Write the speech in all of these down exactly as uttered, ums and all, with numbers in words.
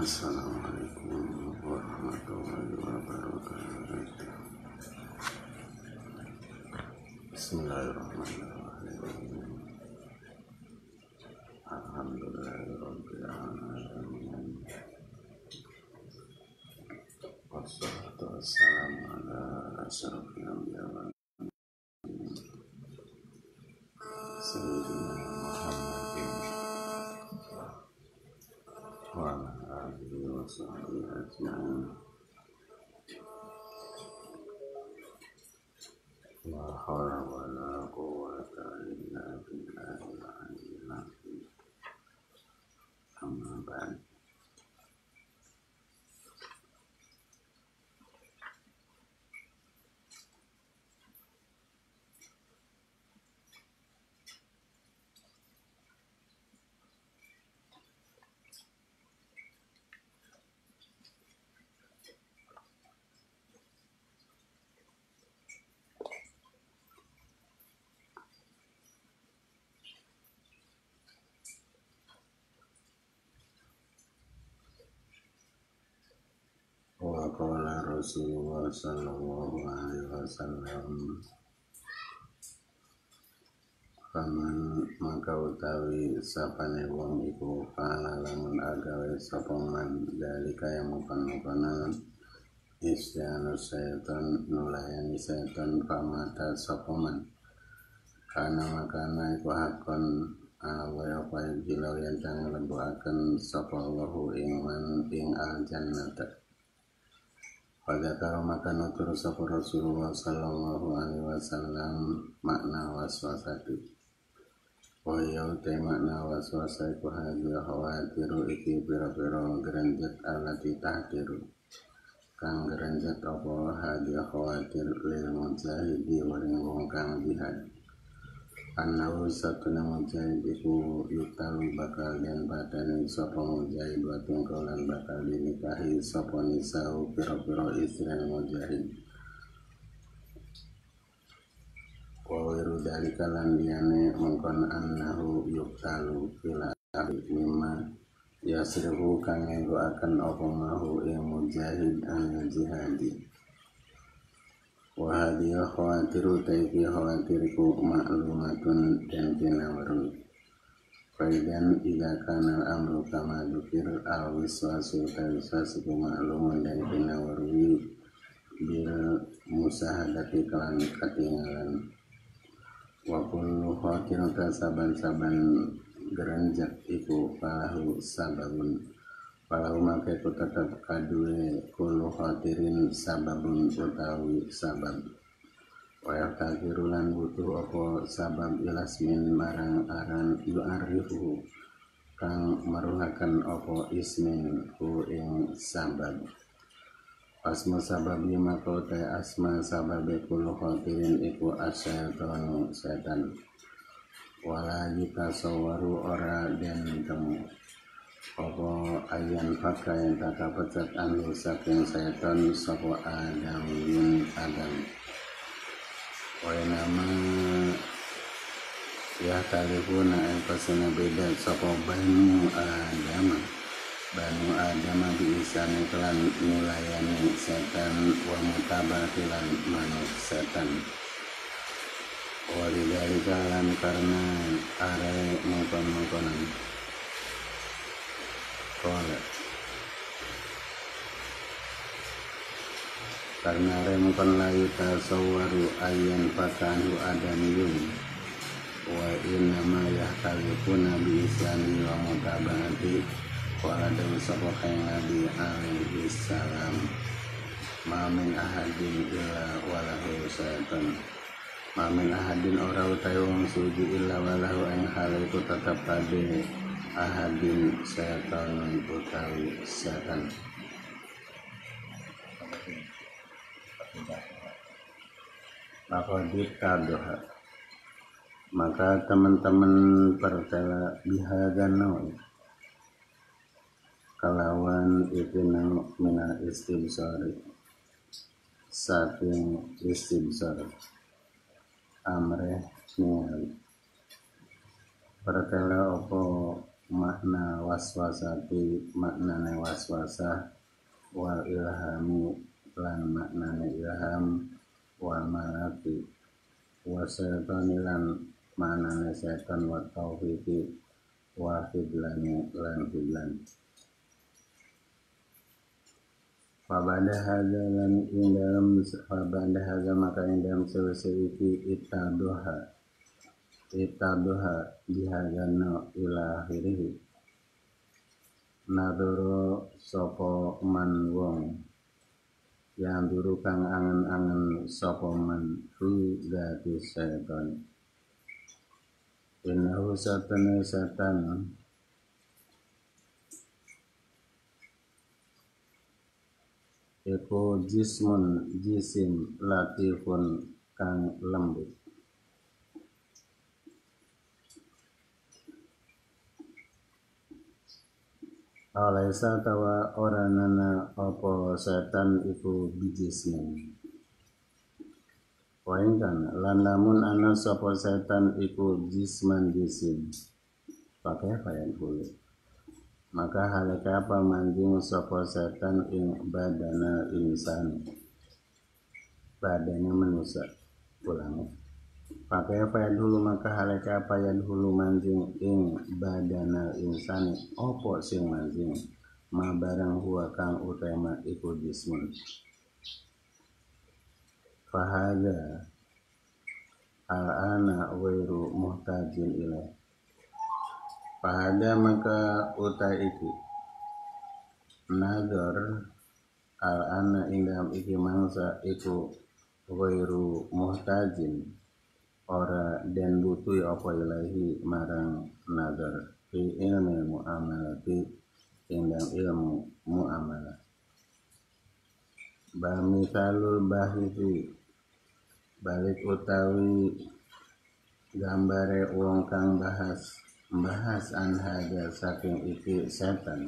Assalamualaikum warahmatullahi wabarakatuh. Bismillahirrahmanirrahim. Alhamdulillahirabbil alamin. Wassalatu wassalamu ala asyrofil anbiya wal mursalin sayyidina Muhammadin wa ala alihi wa sahbihi ajma'in. La haula wa la quwwata illa billahil aliyyil azim. Amma ba'd. Wa qala Rasulullah sallallahu alaihi wasallam, faman maka utawi sapane wong iku kana lamun agawe sapa man dalika yang mukon-mukonan isyanu setan nulayani setan pamata sapa man kana makana iku hakon Allah apa bila yang jangan lembuaken sapa Allahu ing man ing al jannata. Pada karo makan nutur sapa Rasulullah sallallahu alaihi wasallam makna waswasatu. Wa ya te makna waswasa iku hadya khawatiru iki pira-pira grenjet alati tahdiru. Kang grenjet apa hadya khawatir lil mujahidi waring wong kang jihad. Anahu satuna mujahid iku yutalu bakal den badani sapa mujahid wa tungkolan bakal dinikahi sapa nisau pira-pira istri mujahid. Wa wiru dalika lan liyane mengkon annahu yutalu bila mimma yasrihu kang nggo akan apa mahu ing mujahid an jihadi. Wa hadhihi khawatiru taiki khawatiriku ma'lumatun dan kinawaru. Faidan idha kana al-amru kama dukir al-wiswasu tawiswasiku ma'lumun dan kinawaru bil musahadati kelan katingalan. Wa kullu khawatiru saban-saban gerenjak iku falahu sababun. Walau maka ku tetap kadue kulu khatirin sababun utawi sabab. Wa takirulan butuh opo sabab ilasmin marang aran yu'arifu kang meruhakan opo ismin hu ing sabab. Asma sababi maka te asma sababi kulu khatirin iku asyaitonu setan. Wala yutasawaru ora den temu. Apa ayan fakka yang tak pecat anu saking setan sapa Adam bin Adam. Wa nama ya talifuna ang pasana beda sapa Banu Adam. Banu Adam biisane kelan nilayani setan wa mutabatilan manuk setan. Walidhalika lan karena are mengkon-mengkonan Kola. Karena remukon layu tasawwaru ayyan fakanhu adamiyun wa innama yahtalifuna bi isyani wa mutaba'ati qala dawu sapa kang Nabi alaihi salam ma min ahadin illa walahu syaitan. Ma min ahadin ora utawi wong suci illa walahu ing hal iku tetep kade ahadin setan utawi setan. Maka dikadoha maka teman-teman percaya bihadan kalawan itinang mina istibsari saking istibsar amreh ningali pertela opo makna waswasati maknane waswasah wal ilhami lan maknane ilham wal malaki wasyatani lan maknane setan wa tauhidi wa hidlani lan hidlan. Fabanda hadza lan ing dalam fabanda hadza maka ing dalam selesai iki itadoha itadoha dihadana ila akhirih nadoro sapa man wong yang duru kang angen-angen sapa man fi dzati setan innahu satana setan iku jismun jisim latifun kang lembut. Alaisa tawa oranana apa setan iku bijismin. Waingkan lan lamun ana sapa setan iku jisman jisim. Pakai fayan hulu. Maka halika apa manjing sapa setan ing badana insan. Badannya manusia. Ulangi. Pakai fayan hulu maka halika apa yan hulu manjing ing badana insan. Opo sing manjing ma barang huwa kang utama iku jismun. Fahada al-ana wairu muhtajin ilaih. Fahada maka utai iki nazar al-ana indam iki mangsa iku wairu muhtajin ora den butuh apa ilahi marang nazar fi ilmi muamalati indam ilmu muamalah. Bamisalul bahisi balik utawi gambare wong kang bahas bahas an haja saking iki setan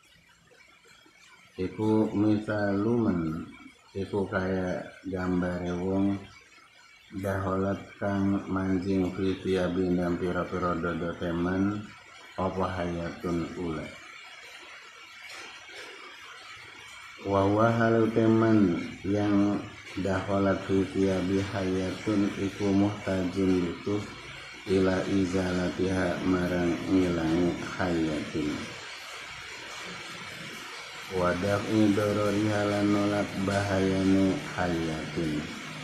iku misaluman iku kaya gambare wong daholat kang manjing fi tiabin dan pira-pira dodo teman apa hayatun ula wawa halu teman yang daholat fi tiabi hayatun iku muhtajin butuh ila izalatiha marang ngilangi hayatin wadaf idororiha lan nolak bahayane hayatin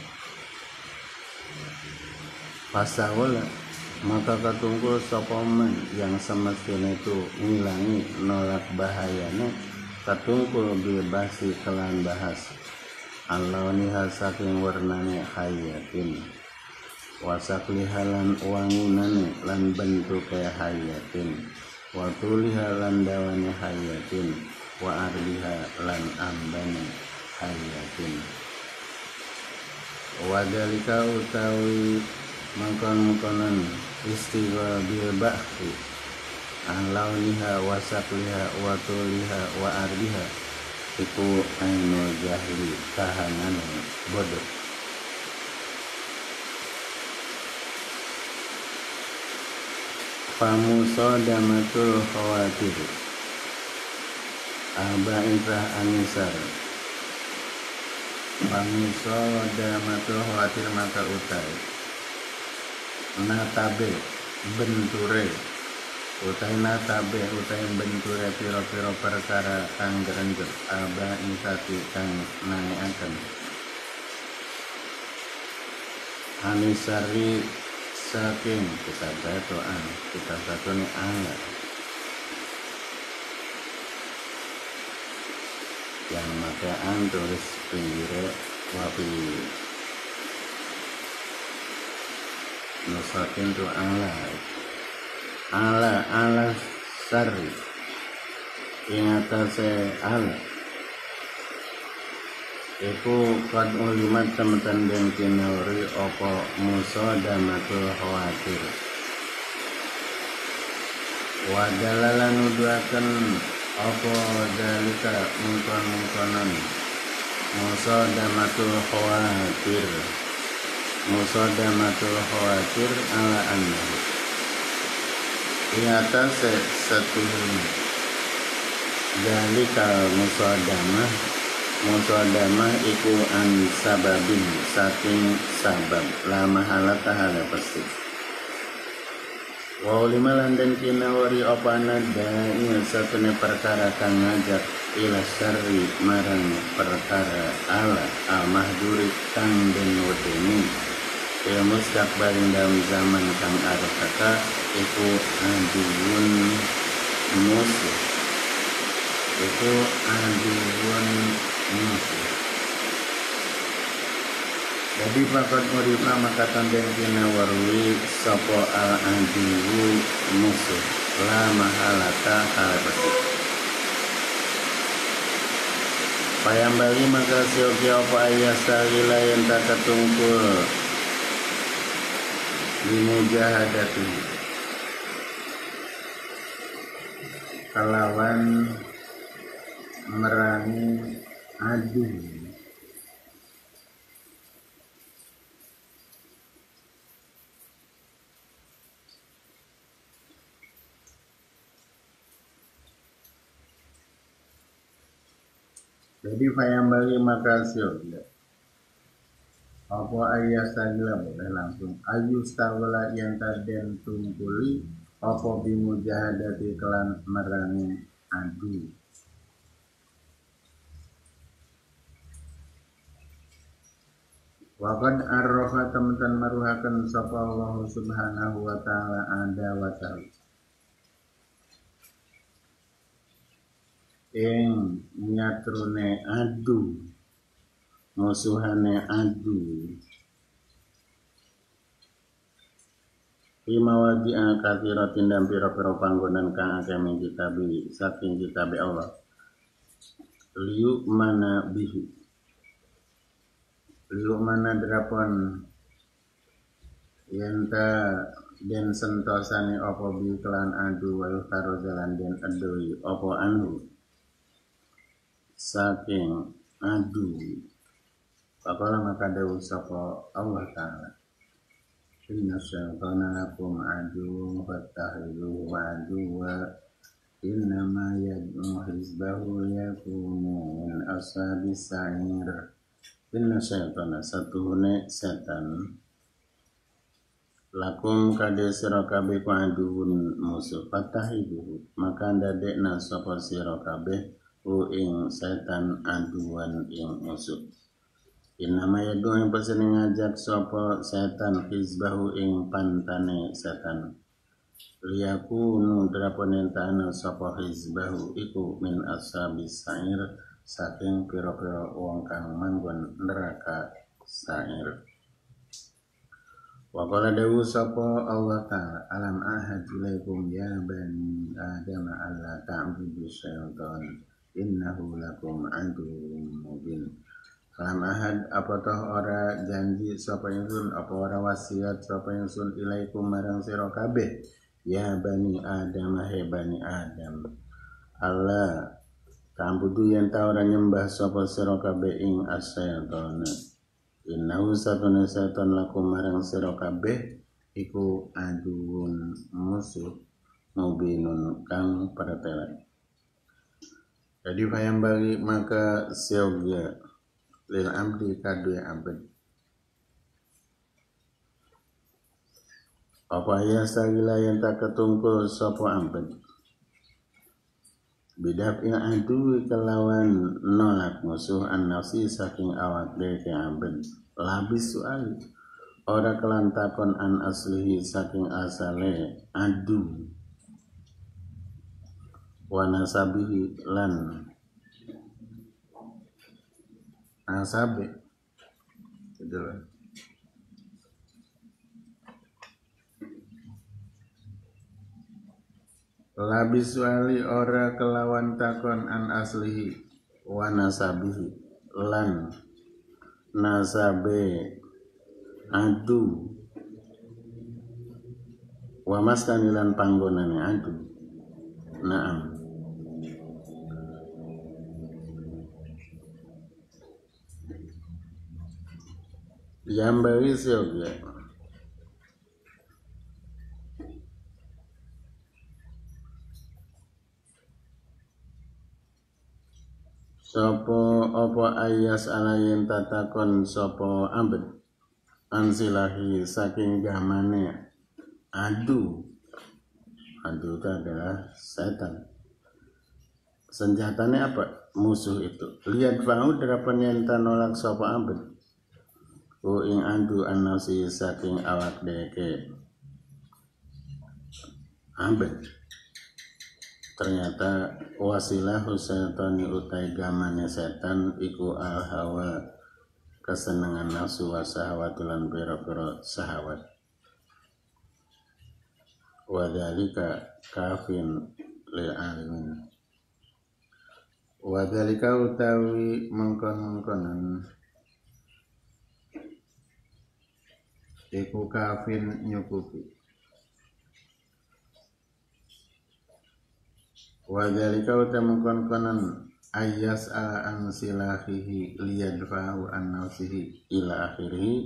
pasawala maka katungkul sopaman yang semestinya itu ngilangi nolak bahayane katungkul bilbasi kelan bahas allawniha saking warnane hayatin wasakliha lan wangunane lan bentuk kaya hayatin watuliha lan dawane hayatin wa arliha lan ambane hayatin wadalika utawi mangkon-mangkonan istighfar bil bahri an launiha wasakliha watuliha wa arliha iku ainul jahli kahanan bodoh. Famusodamatul khawatir Aba'itah anisar Famusodamatul khawatir maka utai natabe benture utai natabe utai benture piro-piro perkara kang gerenjet aba'itati kang nangiaken anisari saking kita batuan kita satu ni angga yang makaan tulis pinggirnya wapi nusakin tu ala ala ala sari ingatase ala iku kad ulimat teman-teman den kinawri opo musodamatul khawatir wadalalan nuduaken opo dalika mungkon-mungkonan musodamatul khawatir musodamatul khawatir ala annahu Inyata satu gali kal musodama musodama iku an sababin saking sabab la mahala tahala pasti wa ulima landan kinawari opana da'i satune perkara kang ngajak ila syarri marang perkara ala al mahduri kang den wedeni ya mustaqbalin dalam zaman kang arep kata iku aduun musuh iku aduun musuh. Jadi pakat murifa maka tanden kina warwi sopo al aduwu musuh la mahalata halapati payang bagi maka sioki apa ayah salila yang tak ketungkul dimujahadati kalawan merangi adu jadi fayang bagi maka sioki apa ayah sagila boleh langsung ayu stawala yang taden tungkuli apa bimujahadati kelan merangi adu waqad arrafa teman-teman maruhakan sapa Allah subhanahu wa ta'ala ada wa ta'ala ing nyatrune adu musuhane adu Imawadi akatira tindam pira-pira panggonan kang akeh min kitabi saking kitabe Allah liu mana bihi liu mana drapon yenta den sentosane apa bi kelan adu wa karo jalan den adui apa anu saking adu Pakola maka dawu sapa Allah Ta'ala inna syaitana lakum adu fattakhidhuhu aduwwa innama yad'u hizbahu liyakunu min ashabis sa'ir inna syaitana satuhune setan lakum kade sira kabeh ku aduun musuh fattakhidhuhu maka ndadekna sapa sira kabeh ku ing setan aduan ing musuh Innama yadu yang pesen ngajak sopo setan hizbahu ing pantane setan liyakunu drapon entana sopo hizbahu iku min ashabis sa'ir saking pira-pira wong kang manggon neraka sa'ir wa qala dawu sopo Allah ta'ala alam ahad ilaikum ya bani adam alla ta'budu syaitan innahu lakum aduwwun mubin Kalam ahad apa toh ora janji sapa ingsun apa ora wasiat sapa ingsun ilaikum marang sira kabeh ya bani adam he bani adam Allah kambudu yen ta ora nyembah sapa sira kabeh ing asyaiton innahu satuna syaiton lakum marang sira kabeh iku aduun musuh mubinun kang pertela jadi fayam bagi maka siogya lil amdi kadue abad apa ya sagila yang tak ketungkul sopo abad bidap ing adu kelawan nolak musuh an nafsi saking awak deke abad labis suali ora kelantakon an aslihi saking asale adu wa nasabihi lan asabe itulah labis wali ora kelawan takon an aslihi wa nasabihi lan nasabe adu wa maskanilan panggonane adu naam Yambari sioge Sopo opo ayas alayin tatakon sopo abed ansilahi saking gamane adu. Adu itu adalah setan. Senjatanya apa? Musuh itu. Lihat fa'ud derapan yang tanolak sopo abed u ing adu anasi saking awak deke abed. Ternyata wasilah setan utai gamane setan iku al hawa kesenangan nafsu wa sahawatulan pira-pira sahawat. Wa dzalika kafin lil alimin. Wa dzalika utawi mengkon-mengkonan iku kafin nyukupi. Wa dzalika utawi mengkon-konan ayas ala an silahihi liyadfahu an nafsihi ila akhirih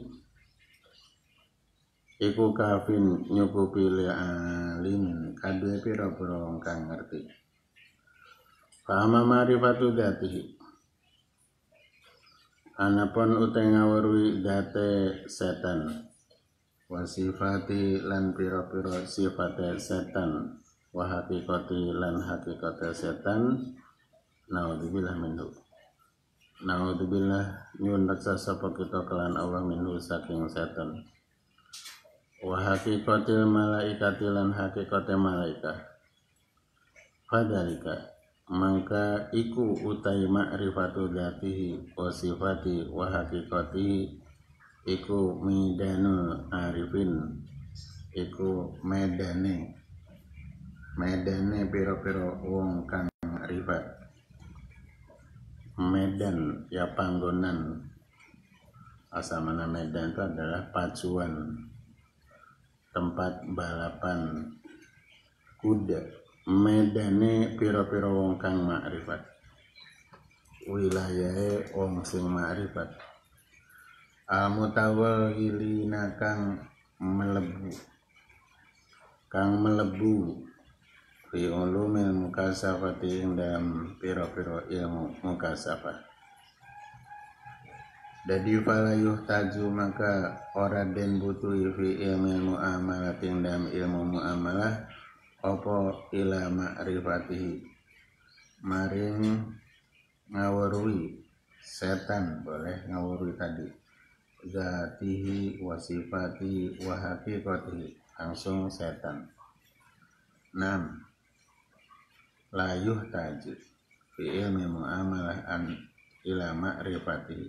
iku kafin nyukupi li alimin kadue pira-pira wong kang ngerti. Fahama marifatu dzatihi anapun utai ngawruhi date setan wasifati lan pira-pira sifate setan wa hakikati lan hakikate setan. Naudzubillah minhu. Naudzubillah nyuwun reksa sapa kita kelan Allah minhu saking setan. Wa hakikatil malaikati lan hakikate malaikat. Fadzalika mangka iku utai ma'rifatu dzatihi wa sifati wa hakikatihi iku midanul arifin. Iku medane medane pira-pira wong kang rifat. Medan ya panggonan. Asal mana medan itu adalah pacuan tempat balapan kuda. Medane pira-pira wong kang makrifat. Wilayahe wong sing makrifat. Al-mutawallilina kang melebu. Kang melebu fi ulumil mukasafati ing dalam pira-pira ilmu mukasafah. Dadi falayuh taju maka ora den butuhi fi ilmu muamalah ing dalam ilmu muamalah apa ila ma'rifatihi maring ngawurui setan. Boleh ngawurui tadi zatihi wa sifati wa haqiqatihi langsung setan. Enam layuh tajid fi ilmi muamalah an ila ma'rifati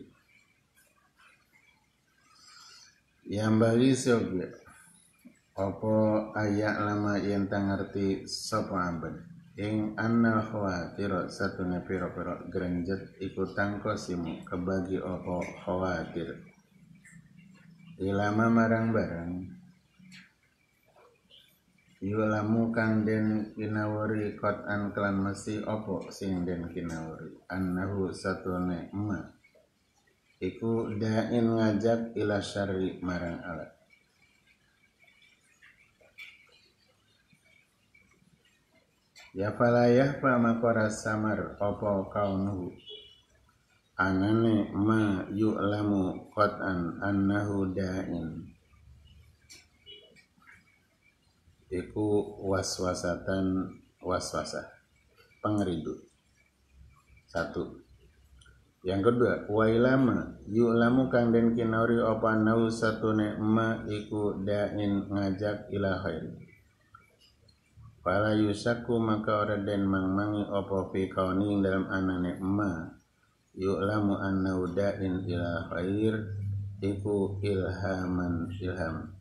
yang bagi soge apa ayak lama yang tak ngerti sapa abad ing annal khawatir satune pira-pira grenjet iku tangkosimu kebagi apa khawatir ilama marang barang yulamu kang den kinawari qat'an kelan mesti opo sing den kinawari annahu satune ma iku da'in ngajak ila syarri marang alat. Ya falayah pa makora samar opo kaunuhu anane ma yu'lamu qat'an annahu da'in iku waswasatan waswasah pengeridu. Satu. Yang kedua, wa ilama yu'lamu kang den kinauri apa nau satune ma iku da'in ngajak ila khair. Fala yusaku maka ora den mangmangi apa fi kauni dalam anane ma yu'lamu annau da'in ila khair iku ilhaman ilham.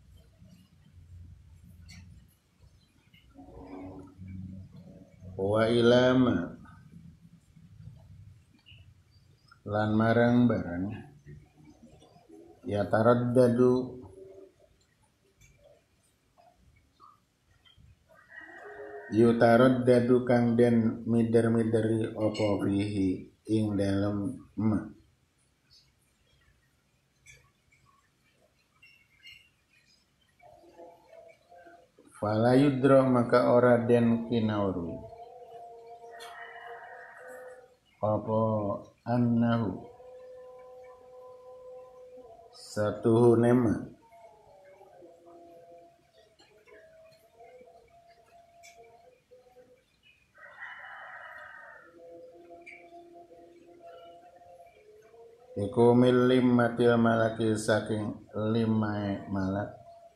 Wa ilama lan marang barang ya taraddadu yu taraddadu kang den mider-mideri apa fihi ing dalem ma fala yudra maka ora den kinauru apa annahu satuhu nema iku mil limmatil malaki saking limae malak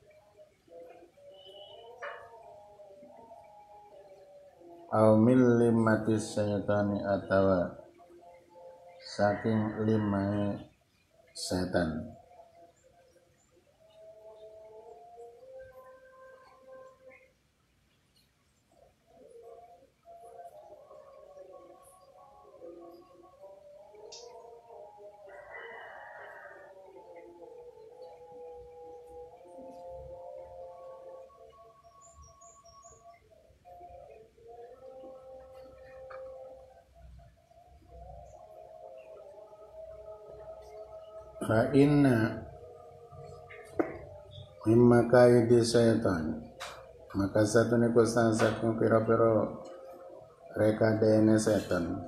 au mil limmatis syaitani atawa saking limae setan. Fa inna mimma kaidi syaitan maka satu niku saking pira-pira rekadene setan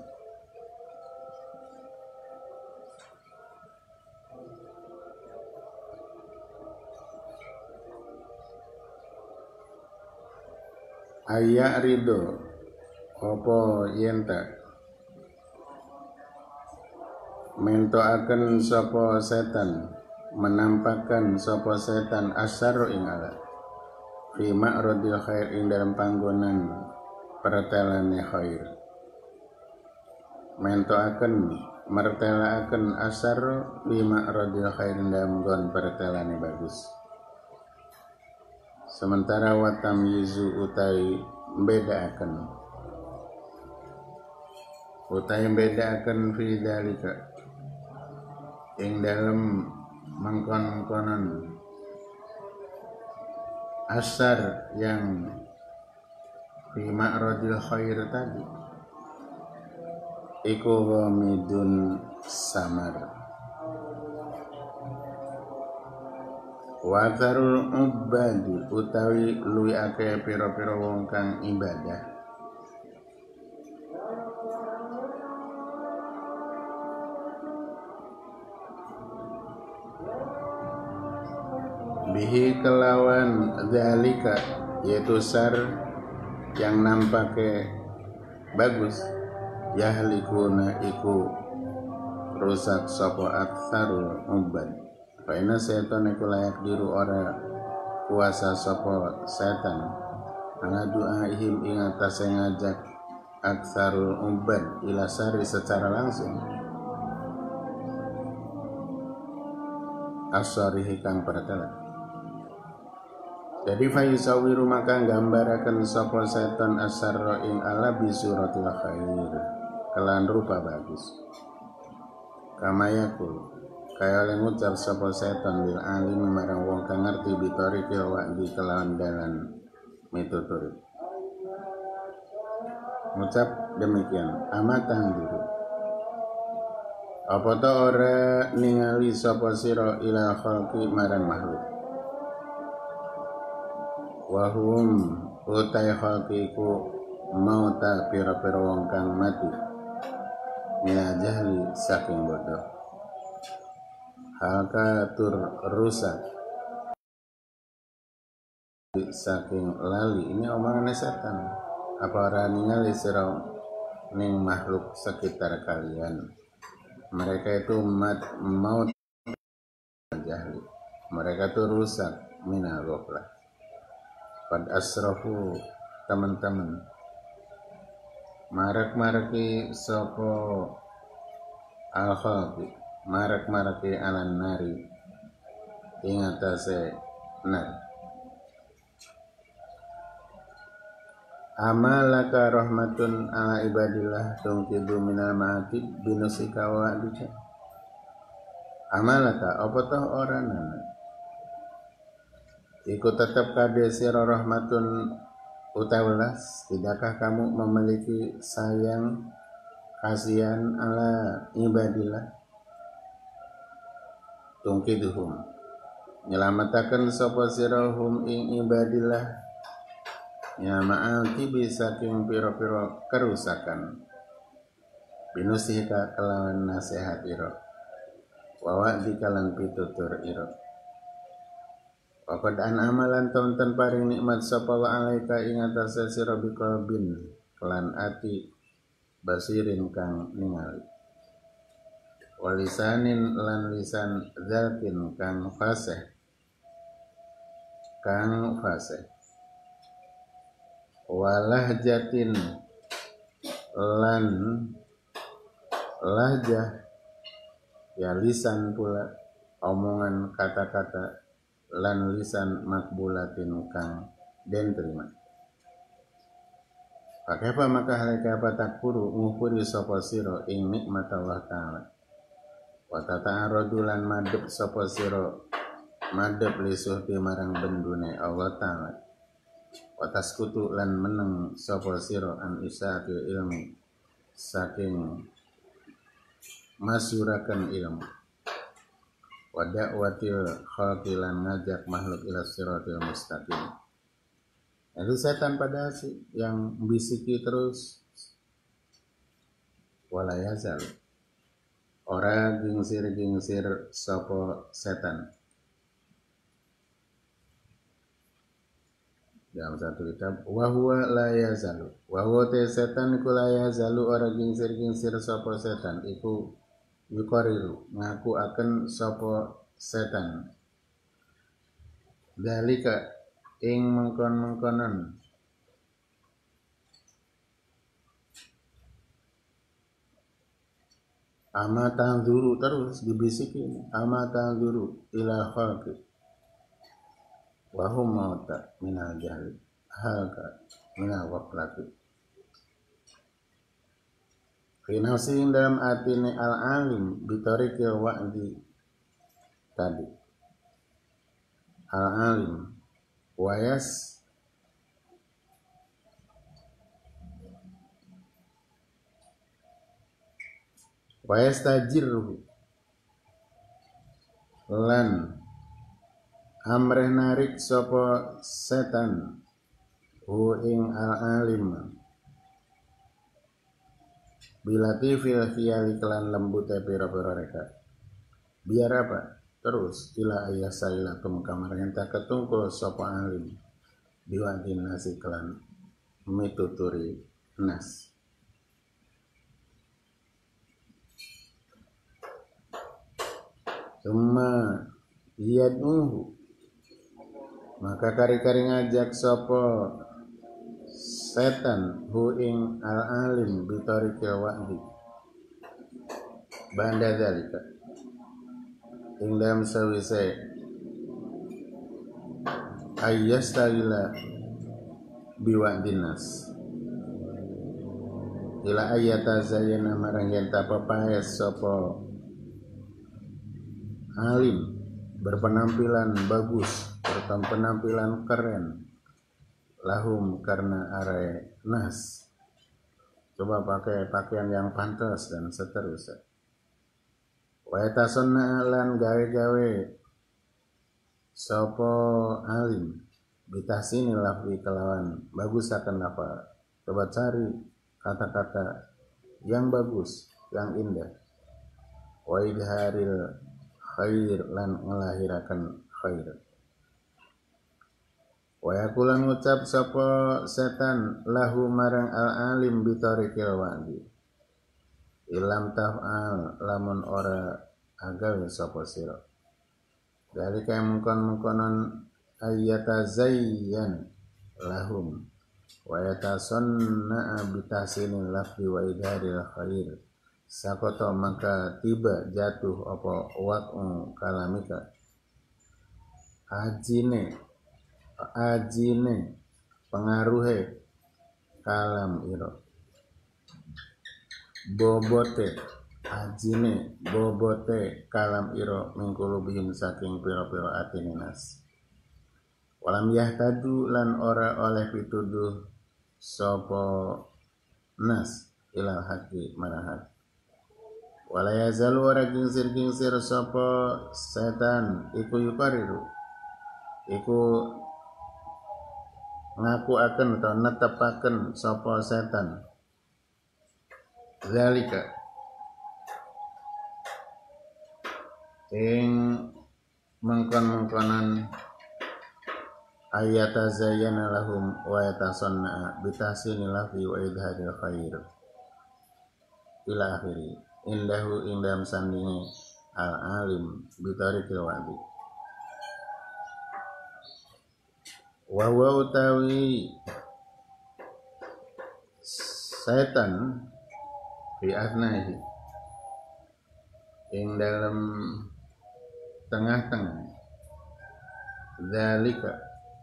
ayak rido opo yenta mentoaken sapa setan menampakkan sapa setan asyarru ing ala fi ma'radil khair ing dalam panggonan pertelane khair mentoaken mertelaaken asyarru fi ma'radil khair ing dalam gon pertelane bagus sementara watam yizu utai bedaaken utai bedaaken fi dalika ing dalam mengkon-konon asar yang fi ma'radil khair tadi iku ghamidun samar wa tarul ubadi utawi luwi akeh pira-pira wong kang ibadah bihi kelawan zalika yaitu sar yang nampaknya bagus yahlikuna iku rusak sapa aktsarul ubad fa inna setan iku layak diru ora kuasa sapa setan ala du'aihim ing atase ngajak aktsarul ubad ila sari secara langsung asarihi kang pertela. Jadi faisawiru maka gambaraken sapa setan asarra ing ala bisuratil khair kelan rupa bagus kamayakul kaya oleh ngucap sapa setan bil alim marang wong kang ngerti bitorikil wa'di kelawan dalan mitutur ngucap demikian amatang dulu apa ta ora ningali sapa sira ila khalqi marang makhluk wahum utai khalqiku mauta pira-pira wong kang mati mina jahli saking bodoh halka tur rusak saking lali ini omongan setan apa ora ningali sira ning makhluk sekitar kalian mereka itu mat maut jahli mereka tuh rusak mina ghaflah pad asrafu teman-teman marak-maraki sopo al-khalqi marak-maraki alan nari ing atase nar amalaka rahmatun ala ibadillah tungkidu minal ma'atib binusika wa adika amalaka apa toh orangana iku tetap kade sira rahmatun utawelas tidakkah kamu memiliki sayang kasihan ala ibadillah tungkiduhum nyelamataken sapa sira hum ing ibadillah ya ma'alti bisa king pira-pira kerusakan binusihika kelawan nasihat ira wa wa'di kalan pitutur ira wa qad an'amalan tauntan paring nikmat sapa wa alaika ing atase sira biqalbin kelan ati basirin kang ningali walisanin lan lisan zakin kang fasih kang fasih walahjatin lan lahjah ya lisan pula omongan kata-kata lan lisan makbulatin kang den terima pakaipa maka halika patakuru ngupuri sapa sira ing nikmat Allah taala wa tata'aradu lan madhep sapa sira madhep lisuh di marang bendune Allah taala wa taskutu lan meneng sapa sira an isatil ilmi saking masurakan ilmu wa da'watil khalqi lan ngajak makhluk ila siratil mustaqim. Itu setan pada si yang bisiki terus wala yazal ora gingsir-gingsir sapa setan. Dalam satu kitab wa huwa la yazalu wa huwa te setan iku la yazalu ora gingsir-gingsir sapa setan iku yukariru ngaku akan sapa setan dalika ing mengkon-mengkonon ama tanzuru terus dibisikin ama tanzuru ila khalqi wa hum mauta minal jahli halka minal waqlati fi nafsin dalam atine al-alim bitarikil wa'di tadi al-alim wayas wayas tajirru lan amreh narik sapa setan hu ing al-alim bilati fil khiyali kelan lembute pira-pira reka biar apa terus ila ayah sailakum kamar enta ketungkul sapa alim biwadin nasi kelan mituturi nas summa yad'uhu maka kari-kari ngajak sapa setan hu ing al-alim bitarikil wa'di banda dalika ing dalam sawise ayyastagila biwa'din nas ila ayata zayyana marang yen papaes sapa alim berpenampilan bagus berpenampilan keren lahum karena are nas coba pakai pakaian yang pantas dan seterusnya wa yatasonna lan gawe-gawe sapa alim bitahsini lafzi kelawan bagus akan lafal coba cari kata-kata yang bagus yang indah wa idharil khair lan ngelahirakan khair wa yakulan ngucap sapa setan lahu marang al-alim bitarikil wa'di ilam taf'al lamun ora agawe sapa sira dari kaya mengkon-mengkonon ayyata zayyan lahum wa yatasonna bitahsinil lafzi wa idharil khair sakoto maka tiba jatuh apa waq'u kalamika ajine ajine pengaruhe kalam ira bobote ajine bobote kalam ira mingkulu bihim saking pira-pira atine nas walam yahtadu lan ora oleh pituduh sapa nas ilal haqi marahak wala yazalu ora gingsir-gingsir sapa setan iku yukariru iku ngaku akan atau netepaken sapa setan zalika ing mengkon-mengkonan ayata zayyana lahum wa yatasanna bitasinil lafi wa idhadil khair ila akhiri indahu indam sandingi al alim bitarikil wa'di wa wa utawi setan fi afnahi ing dalam tengah-tengah zalika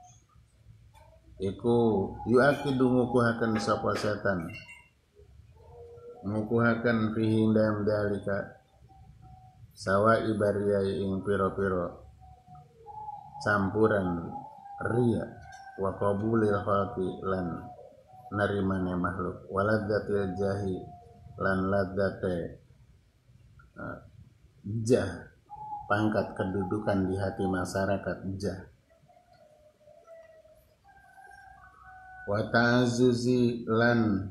iku yuakidu ngukuhaken sapa setan ngukuhaken fihi dalam zalika sawa ibariyai ing piro-piro campuran riya wa qabulil khalqi lan narimane makhluk waladzatil jahi lan ladzate uh, jah pangkat kedudukan di hati masyarakat jah wa ta'azzuzi lan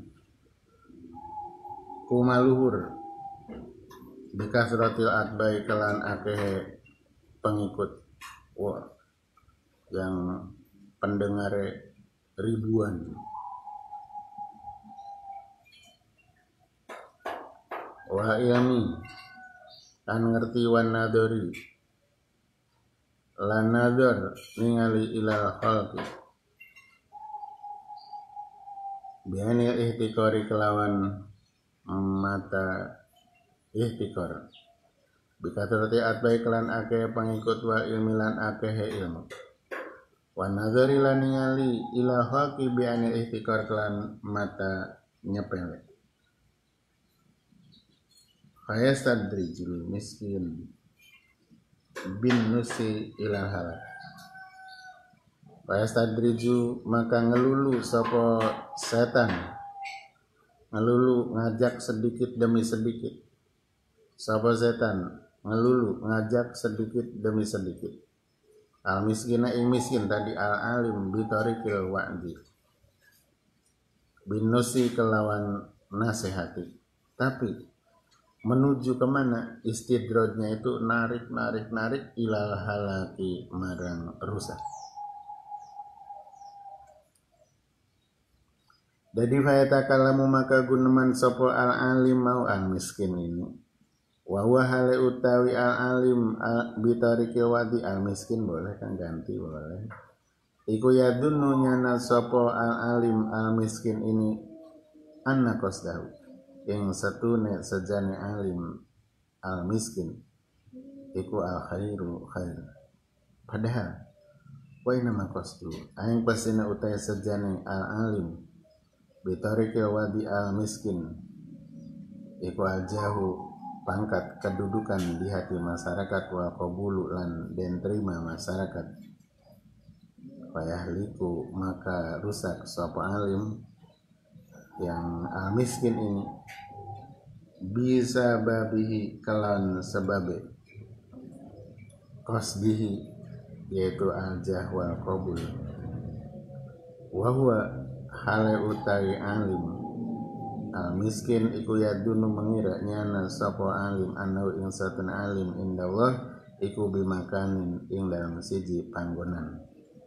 kumaluhur bikasratil atbai kelan akeh pengikut wah yang pendengare ribuan wa yami kan ngerti wan nadori lan nador ningali ilal khalqi biani ihtikari kelawan mata ihtikar bikatrati atbai kelan akeh pengikut wa ilmilan akeh ilmu wa nadori lan ningali ilal khalqi biani ihtikar kelan mata nyepele fayastadrijul miskin bin nusi ilal halak fayastadriju maka ngelulu sapa setan ngelulu ngajak sedikit demi sedikit sapa setan ngelulu ngajak sedikit demi sedikit al miskina ing miskin tadi al alim bitarikil wa'di bin nusi kelawan nasihati tapi menuju kemana istidrojnya itu narik narik narik ilal halaki marang rusak. Jadi fayatakallamu maka guneman sopo al alim mau al miskin ini wa huwa hale utawi al alim bitarikil wadi al miskin boleh kan ganti boleh iku yadunnu nyana sopo al alim al miskin ini anna qasdahu yang satune sejane alim al miskin iku al khairu khair padahal wa inna maqasdu aing pasina utai sejane al alim bitarikil wadi al miskin iku ajahu pangkat kedudukan di hati masyarakat wa qabulu lan den terima masyarakat fayahliku maka rusak sapa alim yang al miskin ini bisa babihi kalan sebabe qasdihi yaitu al-jah wal qabul wa huwa hale utawi alim al miskin iku yadunu mengira nyana sapa alim anau ing satun alim indallah iku bimakanin ing dalam siji panggonan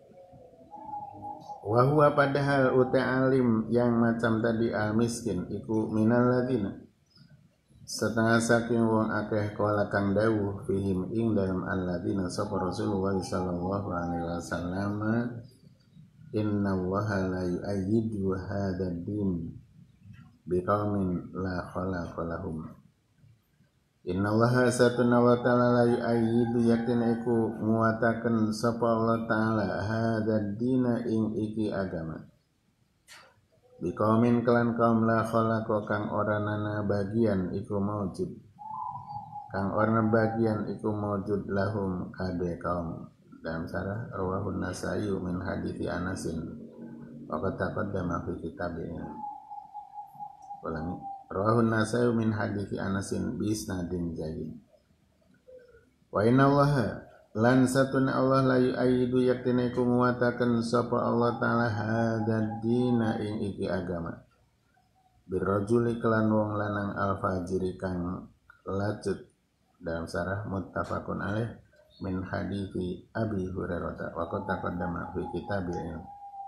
wa huwa padahal uta alim yang macam tadi al miskin iku minal ladina setengah saking wong akeh kala kang dawuh fihim ing dalam alladina sapa Rasulullah sallallahu alaihi wasallam innallaha la yu'ayyidu hadzal din biqaumin la khalaqa lahum innallaha satuna wa ta'ala la yu'ayyidu yakin iku nguataken sapa Allah taala hadzal dina ing iki agama biqaumin kelan kaum la khalaqa kang ora nana bagian iku maujud kang ora bagian iku maujud lahum kabeh kaum dalam sarah rawahun Nasa'i min hadithi Anasin wa qad taqaddama fi kitabnya ulangi rawahun Nasa'i min hadithi Anasin bi isnadin jayyid wa inna Allah lan satuna Allah la yu'ayyidu yaktina iku nguataken sapa Allah taala hadzal dina ing iki agama birrajuli kelan wong lanang al fajiri kang lacut dalam sarah muttafaqun alaih min hadithi Abi Hurairah wa qad taqaddama fi kitabil ilm.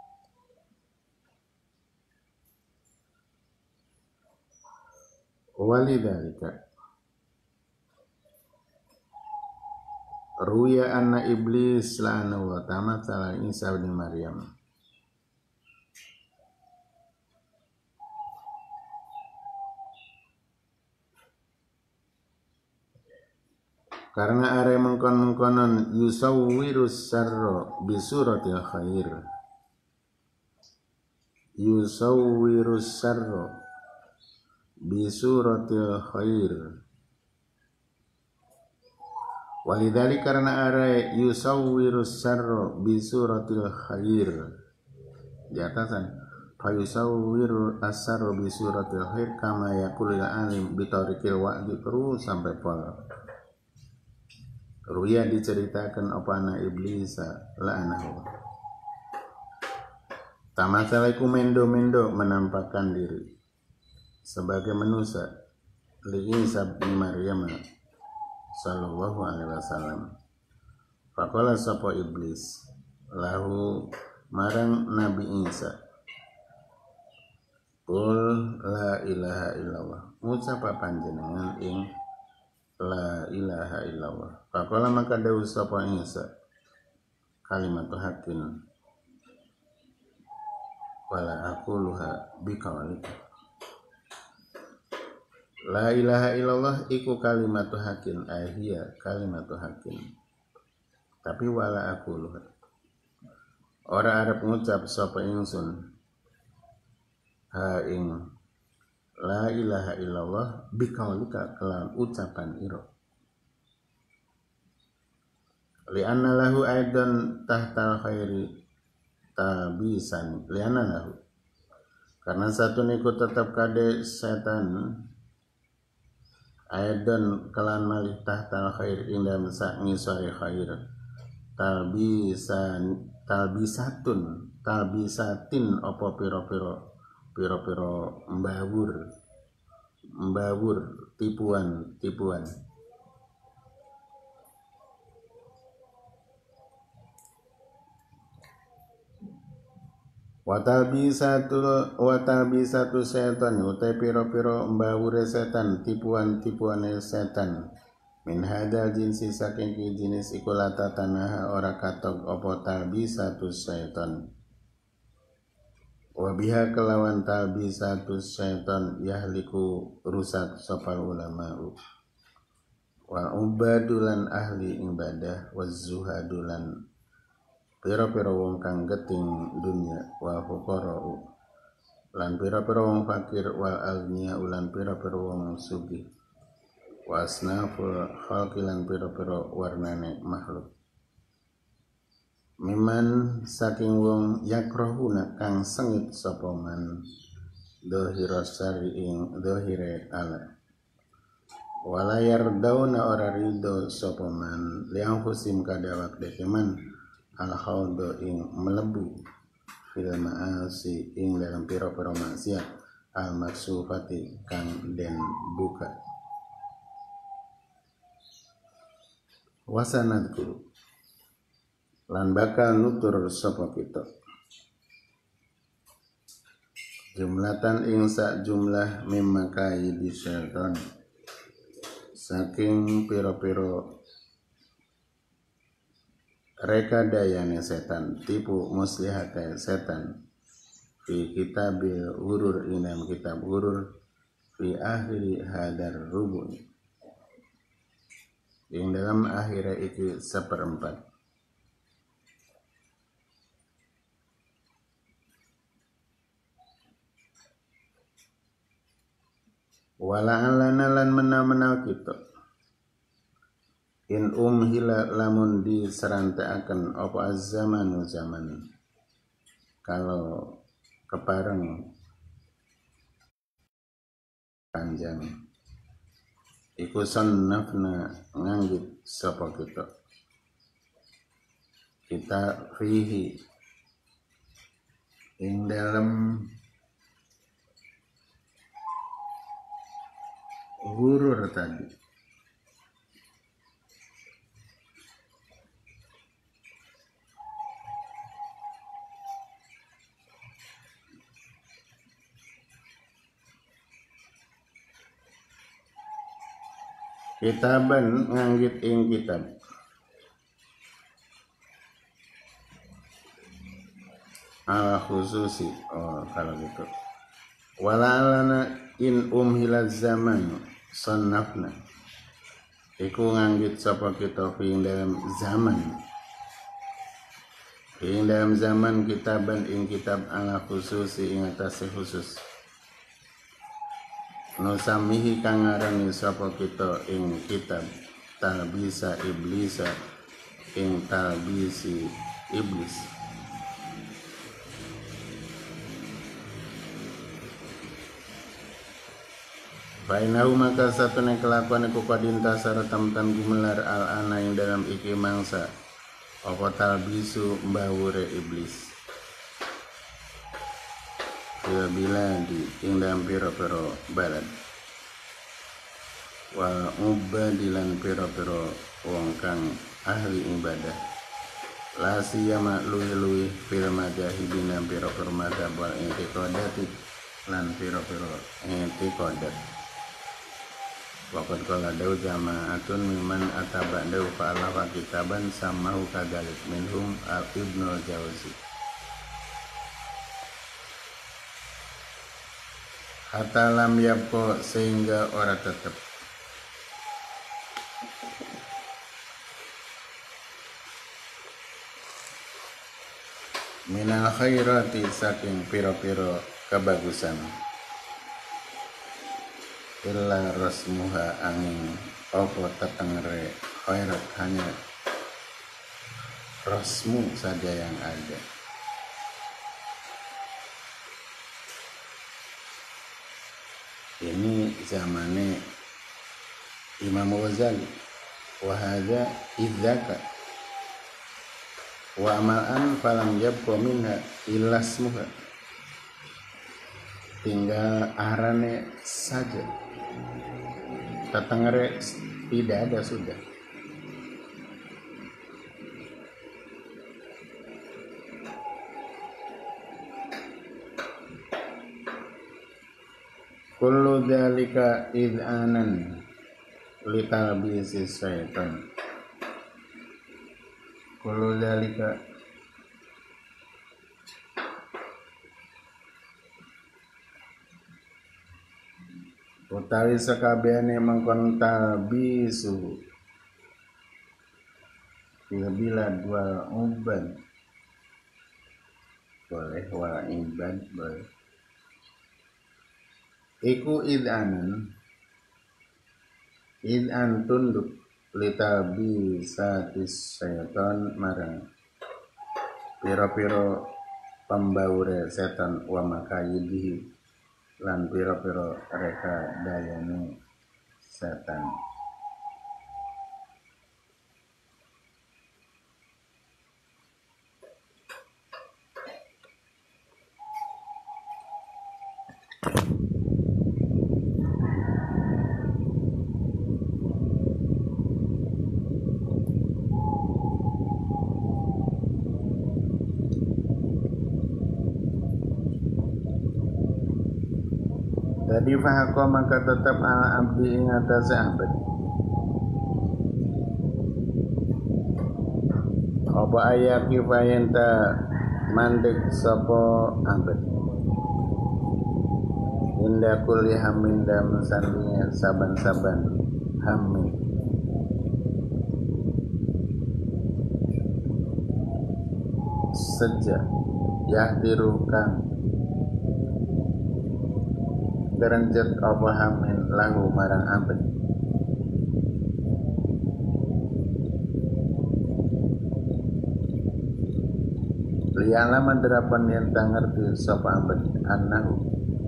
Walidzalika ruya anna iblis la'anahu wa ta'ala Isa bin Maryam. Karena are mengkon-mengkonon yusawwirus sarra bisuratil khair. Yusawwirus sarra bisuratil khair. Walidhali karena are yusawwirus sarra bisuratil khair. Di atasan fa yusawwiru as-sarra bisuratil khair kama yaqulul alim bitariqil wa'di terus sampai pol. Ruya diceritakan opana iblis la'anahu. Tamatsaliku mendo-mendo menampakkan diri sebagai manusia li Isa bin Maryam sallallahu alaihi wasallam. Faqala sapa iblis lahu marang Nabi Isa, qul la ilaha illallah, ngucap panjenengan ing la ilaha illallah. Faqala maka dawuh sapa Isa, kalimatu haqqin wala aquluha biqaulika. La ilaha illallah iku kalimatu haqqin, ahia kalimatu haqqin. Tapi wala aquluha, ora arep ngucap sapa ingsun ha ing la ilaha illallah biqaulika kelan ucapan ira. Li'anna lahu aidan tahtal khairi tabisan. Li'anna lahu, karena satu niku tetap kade setan aidan kelan malih tahtal khair indam sak ngisore khair tabisan tabisatun tabisatin opo piro-piro piro-piro mbawur mbawur tipuan tipuan. Watabi satu watabi satu setan utai piro-piro mbawure setan tipuan-tipuane setan min hadal jinsi saking ki jenis ikulata tanah ora katok opo tabi satu setan. Wabiha kelawan tabi satu setan yahliku rusak sopal ulama'u wa ubadulan ahli ibadah wa zuhadulan pira-pira wong kang geting dunya wa fuqara'u lan pira-pira wong fakir wal agniya ulan pira-pira wong sugih wa asnaful khalqi lan pira-pira warnane makhluk. Miman saking wong yakrohuna kang sengit sapa man dohira sari ing dohire ala wala yardauna ora ridho sapa man liang fusim kadawak dekeman al khawdo ing melebu fil ma'asi ing dalam pira-pira maksiat al maksufati kang den buka. Wasanadku lan bakal nutur sapa kita jumlatan ing sak jumlah memakai di syaitan saking piro-piro rekadayane setan tipu muslihate setan fi kitabil urur inam kitab urur fi akhiri hadar rubu ing dalam akhirnya iki seperempat. Wala alana lan mena-mena kita in umhila lamun diserantaaken apa az-zamanu zaman kalau kepareng panjang iku sannafna nganggit sapa kita kita fihi ing dalam gurur tadi kitaban nganggit ing kitab ala khususi. Oh kalau gitu walalana in umhilaz zaman sannafna iku nganggit sapa kita ing dalam zaman ing dalam zaman kitaban ing kitab ala khususi ing atase khusus nusamihi kang ngarani sapa kita ing kitab talbisa iblisa ing talbisi iblis. Fainahu maka satune kelakuan iku kadinta saratamtan gumelar al-ana ing dalam iki mangsa apa talbisu mbawure iblis. Bila bila di ing dalam piro-piro balad wa ubadilan piro-piro wong kang ahli ibadah la siyama luwi-luwi fil majahidina piro-piro madhab wal intiqadati lan piro-piro intiqadat. Waqad qala dawu jama'atun mimman ataba'dahu fa'alafa kitaban samahu kadalik minhum al-ibnul jawzi. Hatta lam yabqa sehingga ora tetep minal khairati saking piro-piro kebagusan illa rasmuha angin opo tetengere khairat hanya rasmu saja yang ada. Ini zamannya Imam Ghazali wa hadza idzaka wa amalan falam yabqa minha illa ismuha, tinggal arane saja, tetengere tidak ada sudah. Kullu dzalika id'anan litalbisi syaitan. Kullu dzalika utawi sakabehane mangkon talbisu bila dua ubad boleh wal ibad boleh iku id'anan id'an tunduk litalbisatis syaitan marang piro-piro pembaure setan wa makayidihi lan piro-piro reka dayane setan. Jadi fahaqo maka tetap ala abdi ing atase abad apa ayaki fayenta mandek sapa abad inda kulli hamin dam sandinya saban-saban hamin sejak yahdirukan derajat apa hamin lahu marang abad liya'lama derapan yang tak ngerti sapa abad annahu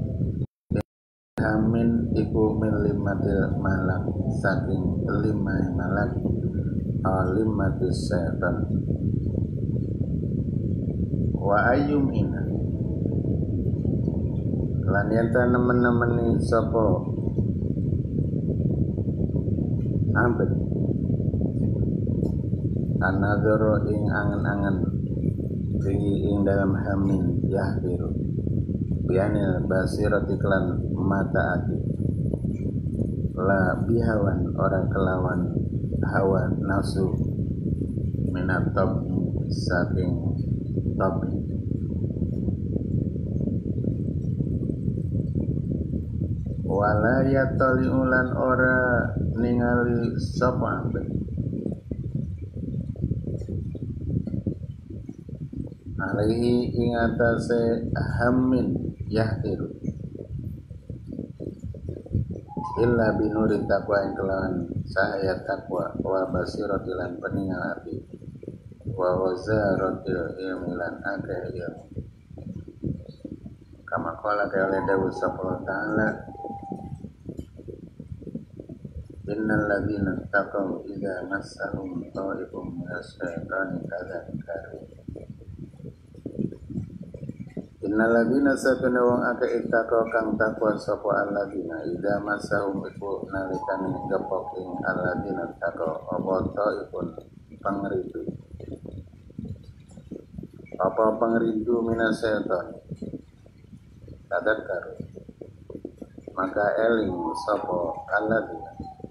hamin iku min limatil malak saking lima malak alimatis setan wa ayyum ina lan yenta nemen-nemeni sapa ambet anadzara ing angen-angen ing ing dalam hamin yahdiru bianil basirat iklan mata ati la bihawan orang kelawan hawa nafsu minat tabi saking tabi wala yatali ulan ora ningali sapa ambe alaihi ingatase hammin yahtiru illa binuri takwa yang kelawan cahaya takwa wa basiratilan peningal hati wa wazaratil ilmi lan akeh ilmu kama qala oleh Dawud sallallahu ta'ala innal ladzina taqaw idza massahum ta'ifun minasyaitani kadzakari innal ladzina satuna wong akeh ittaqaw kang takwa sapa alladzina idza massahum iku nalikane gepok ing alladzina taqaw apa ta'ifun pangridu apa pangridu minasyaitan kadzakari maka eling sapa alladzina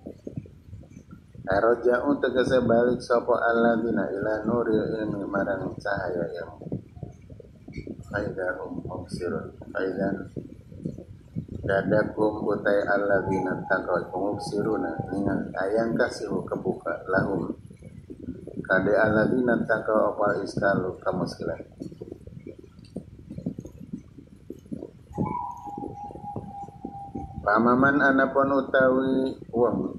Aroja'u tegese balik sapa alladzina ila nuril ilmi marang cahaya ilmu. Faidahum mubsirun. Faidan dadakum utai alladzina taqaw mubsiruna ningal ayang kasihu kebuka lahum. Kade alladzina taqaw apa iskalu kamuskilan. Pamaman anapun utawi wong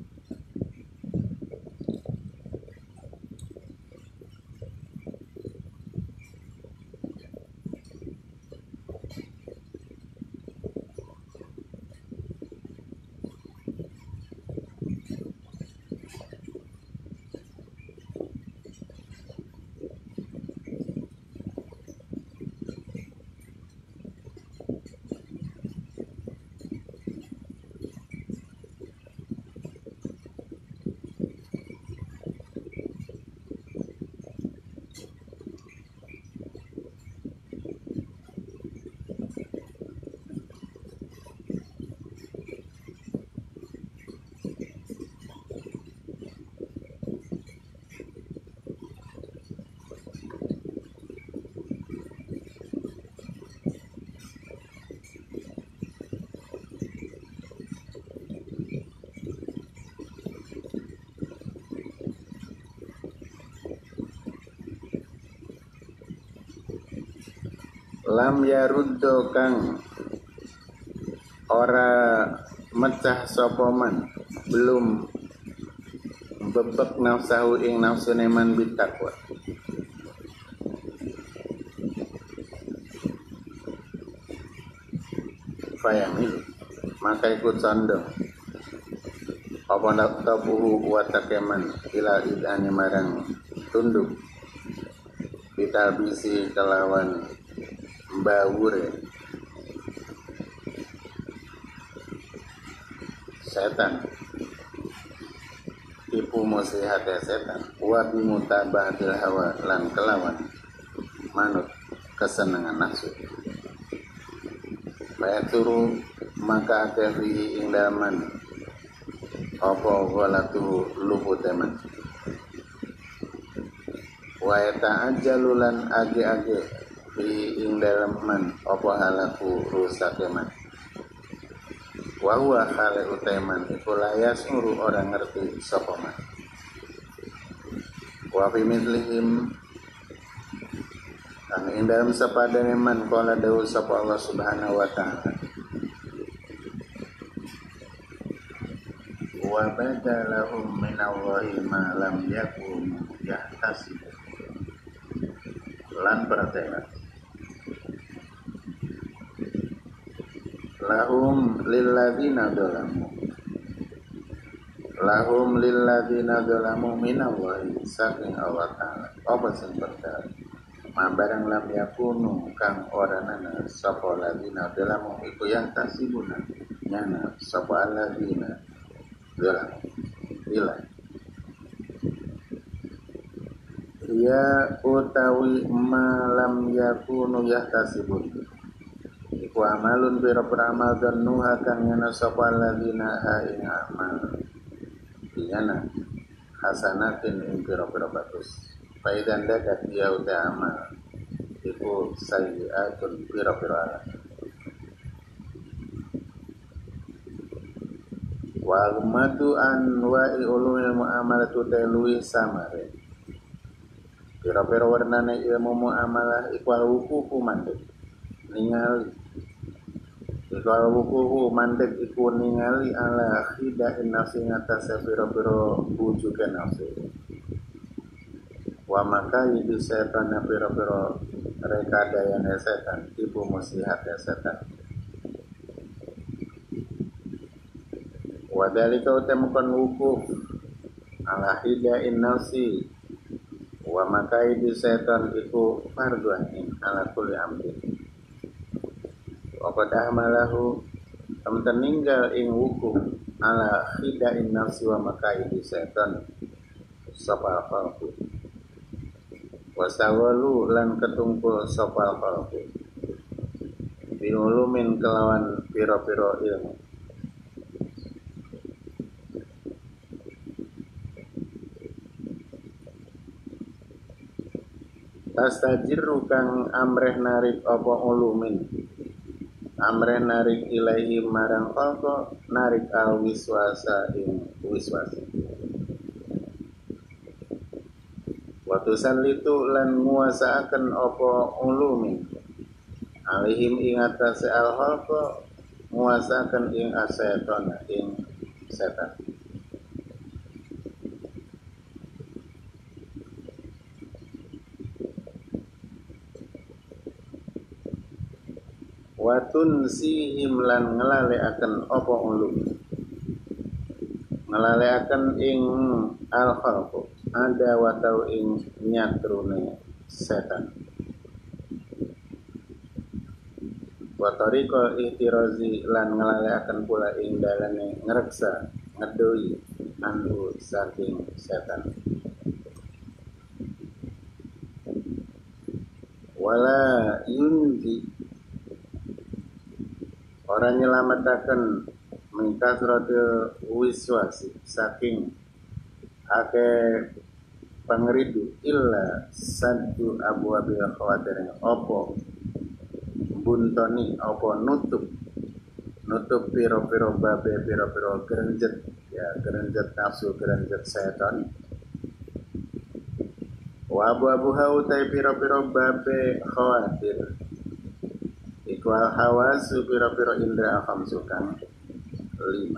lam yaruddo kang ora mecah sapa man belum bebek nafsahu ing nafsune man bitakwa fayamil maka ikut condong apa naktabuhu wa takeman ila idani marang tunduk kita bisi kelawan bawure setan tipu muslihatnya setan wa bimutabahatil hawa lan kelawan manut kesenangan nafsu bayaturu maka akhiri ing daman apa walatu lupu teman wa ta'ajjalulan age-age di ing dalam man apa halaku rusak man wa huwa hale uteman iku layas uru orang ngerti sapa man wa fi mithlihim kang ing dalam sapadane man qala dawu sapa Allah subhanahu wa ta'ala wa badalahum minallahi ma lam yakun yahtasib lan pertela lahum lilladzina dzalamu lahum lilladzina dzalamu minallahi saking Allah Ta'ala apa sing perkara mambarang lam yakunu kang ora nana sapa ladzina dzalamu iku yang tasibuna nyana sapa alladzina dzalamu ila ya utawi malam yakunu yahtasibun iku amalun pira-pira amal nuha kang yana sapa alladzina ing amal iyana hasanatin ing pira-pira bagus faidan dakat ya uta amal iku sayyi'atun pira-pira ala wa ummatu anwa'i ulumil muamalatu talwi samare pira-pira warnane ilmu muamalah iku al-wuqufu mandek ningali iku al-wuqufu mandek iku ningali ala khida'in nafsi ngatasi pira-pira bujukan nafsi wa maka itu setan pira-pira rekadayane setan tipu muslihat setan wa dalika utamkan wukuf ala khida'in nafsi wa maka itu setan iku fardhu ala kulli amrin wa qad ahmalahu tam teninggal ing wukuf ala khida'in nafsi wa maka itu setan sapa khalqu wasawalu lan ketungkul sopal khalqu biulumin kelawan piro-piro ilmu tastajiru kang amreh narik apa ulumin amreh narik ilahi marang khalqu narik al wiswasa ing wiswasa waktu sanlitu lan nguasaaken apa ulumin alihim ing atase al khalqa nguasaaken ing aseton ing setan watun sihim lan ngelaleaken apa ulum ngelaleaken ing al khalqa ada watau ing nyatrune setan wa tariqal ihtirazi lan ngelaleaken pula ing dalane ngreksa ngedoi anhu saking setan wala yunji orang nyelamataken mengkasratil wiswasi saking ake pangridu illa saddu abu abil khawatir opo buntoni opo nutup nutup piro-piro babe piro-piro gerenjet ya gerenjet nafsu gerenjet setan wa abu abu hautai piro-piro babe khawatir ikwal hawasu piro-piro indra khamsu kang lima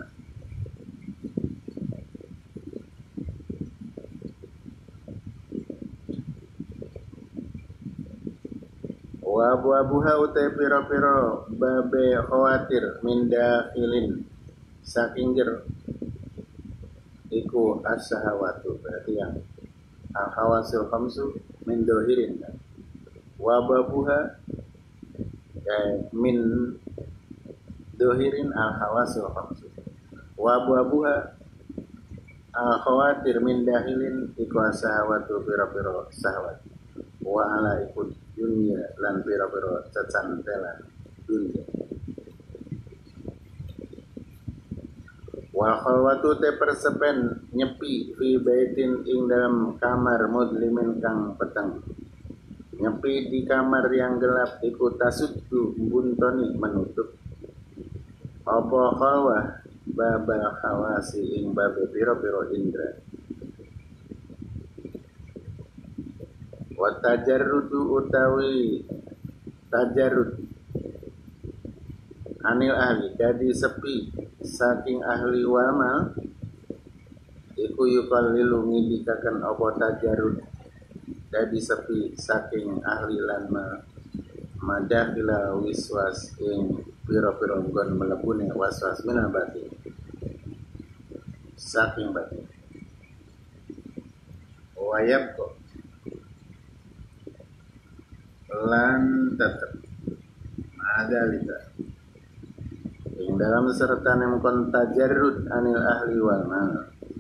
wa abu-abuha utai piro-piro babe khawatir minda ilin saking jer iku as-sahawatu berarti yang al-hawasil khamsu min dohirin wa abu-abuha eh, min dohirin al-hawasil khamsu wa abu-abuha al-khawatir min dahilin iku as-sahawatu piro-piro sahawat wa ala ikut dunia lan pira-pira cecantelan dunia wal khalwatu te persepen nyepi fi baitin ing dalam kamar mudlimin kang peteng nyepi di kamar yang gelap iku tasuddu buntoni menutup apa khalwah babal khawasi ing babe pira-pira indra wa tajarrudu utawi tajarrud anil ahli jadi sepi saking ahli wamal iku yukallilu ngidikaken apa tajarrud jadi sepi saking ahli lan madakila wiswas ing pira-pira nggon mlebune waswas minal batin saking batin wayab kok lan tetap ada lita yang dalam serta nemkon tajarrud anil ahli wal mal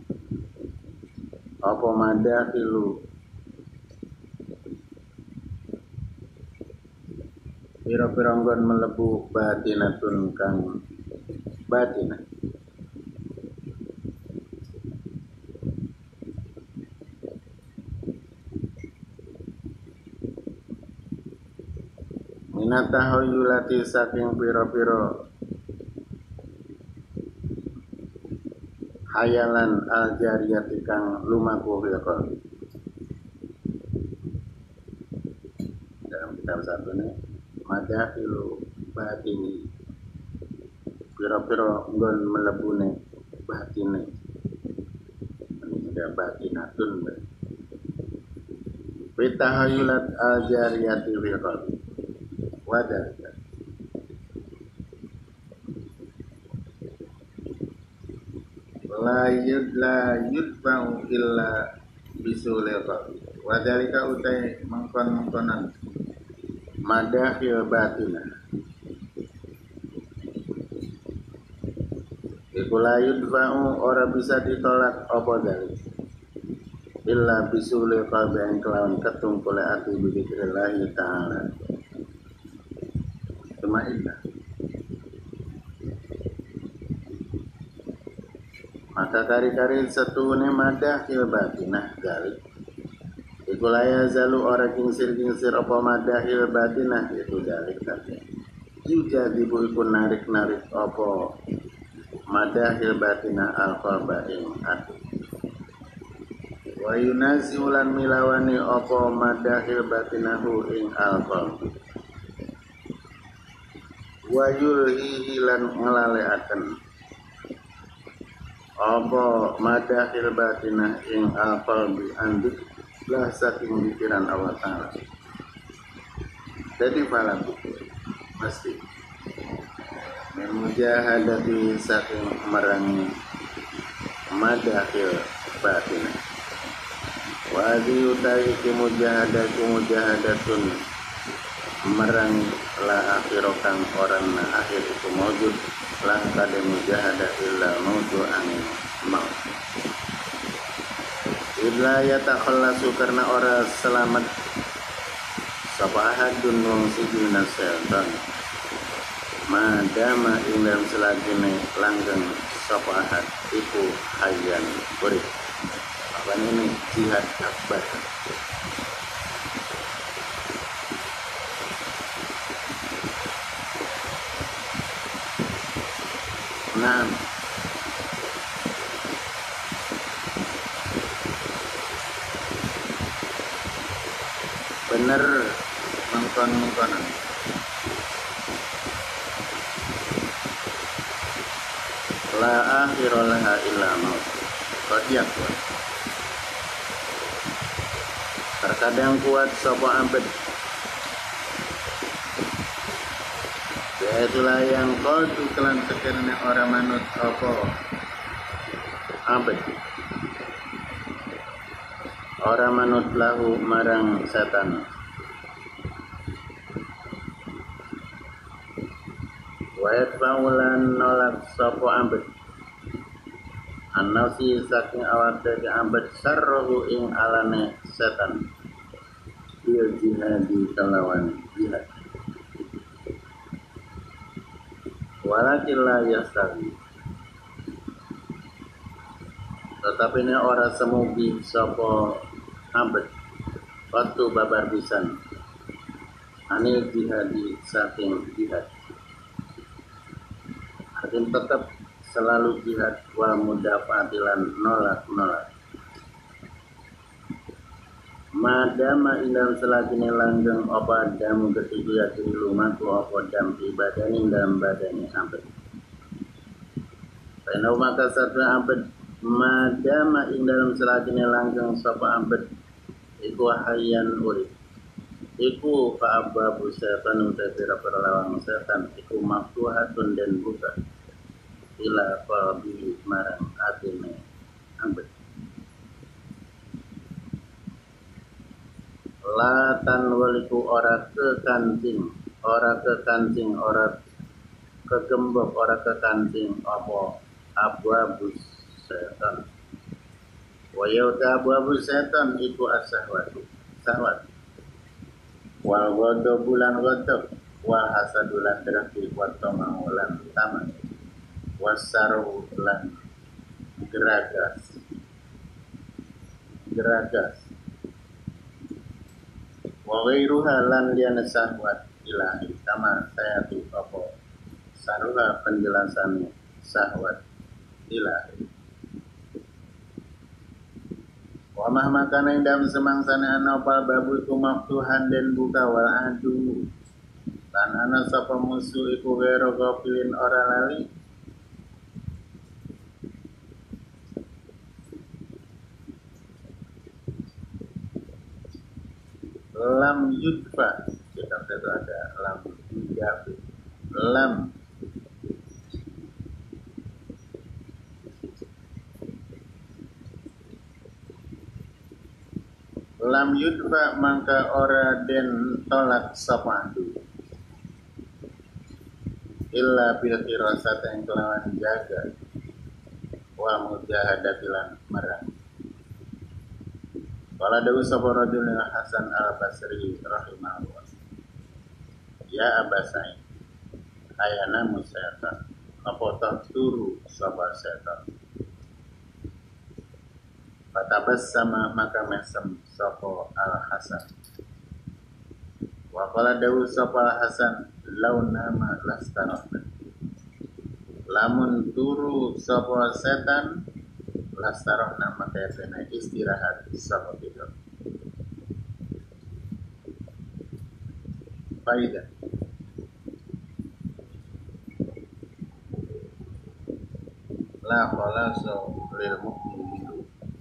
apa madakilu pira-pira nggon melebu batinatun kang batinah. Minatahayulati saking pira-pira hayalan aljariyati kang lumaku fil qalbi. Dalam kitab satu ini madahilu batini, pira-pira nggon melebune batine. Ini ada batinatun. Bitahayulat aljariyati fil qalbi. Wadah. La yud la yudba'u illa bisulil qalbi. Wadhalika utai mengkon-mengkonan madahil batina. Iku la yudba'u ora bisa ditolak apa dhalik illa bisulil qalbi yang kelawan ketungkule ati bidikrillahi ta'ala. Tuma'illah. Maka kari-kari setune madahil batinah galik iku laya zalu ora kingsir-kingsir apa madahil batinah itu galik tadi yujadibu iku narik-narik apa madahil batinah al-qalba ing ati wa yunaziulan milawani apa madahil batinahu ing al-qalba wa yulhihi lan ngelaleaken apa madahil batinah ing al-qalbi andik lah saking pikiran Allah Ta'ala. Jadi pala buku mesti memujahadati saking merangi madahil batinah wa diutai kimujahadatu mujahadatun merangi la akhirokang orang na akhir itu mawjud lah kada mujahadah illa mautu angin maut illa yatakhallasu karena orang selamat sapa ahadun wong siji minas syaitan madama ing dalam selagine langgeng sapa ahad iku hayyan urip. Apa ini jihad akbar. Nah, bener mengkon-mengkonan la akhiralaha illa maut. Kodiak kuat terkadang kuat sopo ambed itulah yang kau kelan tekirnya orang manut apa ambed orang manut lahu marang setan wa'id fa'ulan nolak sopo ambed an-nafsi saking awak dari ambed sarrohu ing alane setan bil jihadi kelawan jihad walakin la yastawi tetapi ini orang semugi sopo ambed waktu babar pisan anil jihadi saking jihad artinya tetap selalu jihad wa mudafatilan nolak-nolak madama indam selagine langgeng apa damu ketiga kiri lumaku apa dam ibadanin dalam badannya ambed karena maka satu ambed madama indam selagine langgeng sapa ambed iku hayyan urip iku fa'ababu setan utai pira-pira lawang setan iku maftuhatun dan buka ila qalbi marang atine ambed latan waliku ora kekancing ora kekancing ora kegembok ora kekancing apa abu-abu setan wa yauta abu-abu setan iku as-sahwatu sahwat wal ghadab bulan ghadab wal hasadulan deraki watoma ulan taman wasaru lan geragas geragas wa ghairuha lan liana syahwat ilahi kama saya tu apa saruha penjelasan syahwat ilahi wa mahmakana indam semangsana anopal babu iku maftuhan dan buka wal adu lan ana sapa musuh iku wero gofilin ora lali lam yudfa kita itu ada lam yudfa lam lam yudfa mangka ora den tolak sapandu illa bil firasat yang kelawan jaga wa mujahadatilan marang. Qala dawu sapa rajulun Hasan al-Basri rahimahullah. Ya Aba Sa'id, ayana musayatan, apa turu sapa setan. Fatabas sama maka mesem sapa al-Hasan. Wa qala dawu sapa al-Hasan, laun nama lastanahna. Lamun turu sapa setan lastarohna maka kena istirahat sapa tidur. Faidah la khalasu lil mu'min.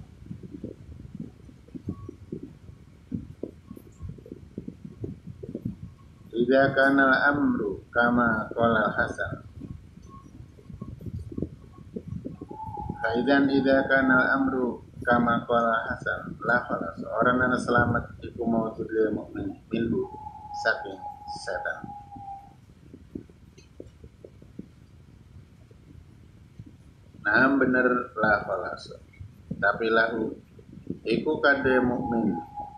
Idza kana al-amru kama qala Hasan. Faidan idza kana al-amru kama qala Hasan la khalas orang ana selamat iku maujud lil mukmin minhu saking setan. Nah bener la khalas tapi lahu iku kade mukmin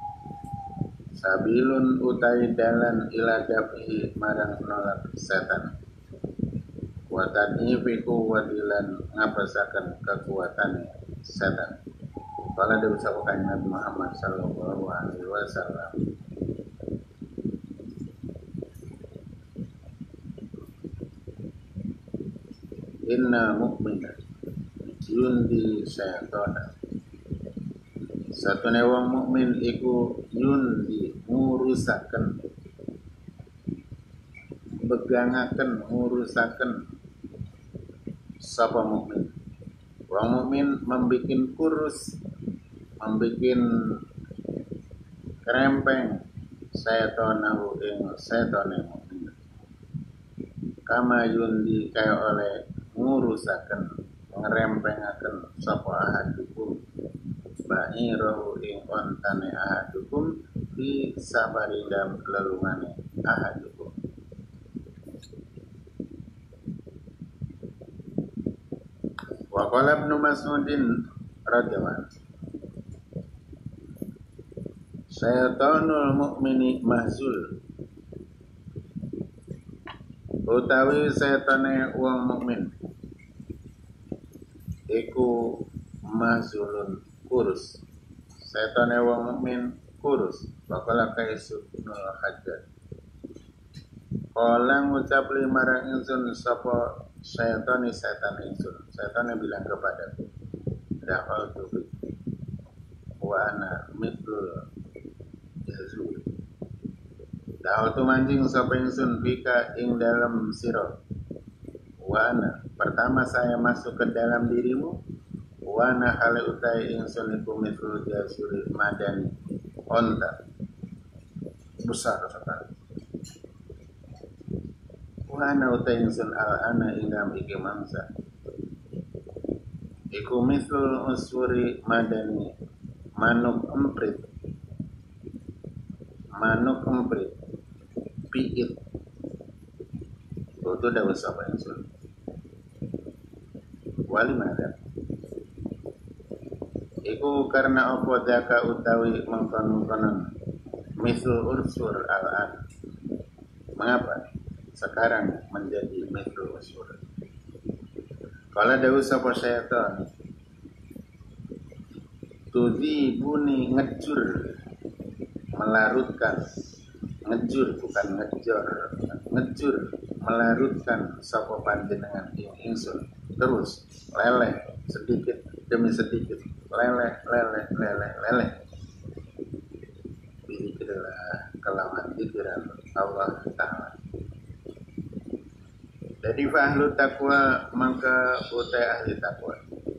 sabilun utai dalan ila dafihi marang nolak setan. Kuatan ifiku wadilan ngapasakan kekuatan setan. Kala diusahakan Nabi Muhammad sallallahu alaihi wasallam. Inna mu'mina yundi syaitan. Satune wong mukmin iku yundi ngurusaken begangaken ngurusaken sapa mukmin. Wong mukmin membikin kurus, membikin krempeng sayatonahu ing sayatone mukmin. Kama yundi kaya oleh ngurusaken ngrempengaken sapa ahadukum ba'irahu ing ontane ahadukum fi safarindam lelungane ahadukum. Wa qala Ibnu Mas'udin radhiyallahu anhu Syaitanul mu'mini mahzul utawi setane wong mukmin iku mahzulun kurus. Setane wong mukmin kurus. Bakala kaisubnul hajjat kala ngucap li marang ingsun sapa syaitan setan ingsun. Setan bilang kepadaku, dahal tu wa ana mitlul jazul. Dahal tu mancing sapa ingsun bika ing dalam sira. Wa ana pertama saya masuk ke dalam dirimu. Wa ana hale utai ingsun iku mitlul jazul madani onta besar sekali. Wa ana utai ingsun al ana ingam iki mangsa iku mislul uswuri madani manuk emprit manuk emprit piit itu dah sapa ingsun wali mana iku karena apa daka utawi mengkon-mengkonon mislul ursur al an. Mengapa? sekarang menjadi mithlul usyur. Kala dawuh sapa syaitan, tudzibuni ngejur, melarutkan, ngejur bukan ngejor, ngejur melarutkan sapa panjenengan ing ingsun, terus leleh sedikit demi sedikit, leleh leleh leleh leleh bizikrillah, kelawan pikiran Allah Ta'ala. Jadi ahlu takwa maka utai ahli takwa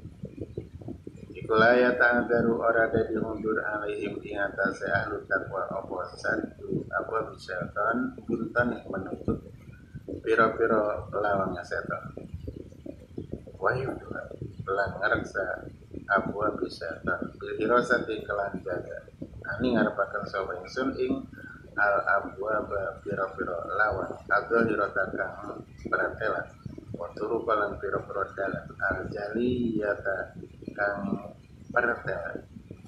ikulaya ta'adaru ora dadi mundur alaihim ing atase ahlu takwa apa satu apa syaitan buntan menutup pira-pira lawangnya setan. Wahyu Tuhan lan ngarsa apa syaitan bil hirasati kelan jaga ani ngarepaken sapa ingsun ing al abwaba pira-pira lawan agel hiratakan peratelan waturu palang pira-pira dalan al jaliyata kang peratelan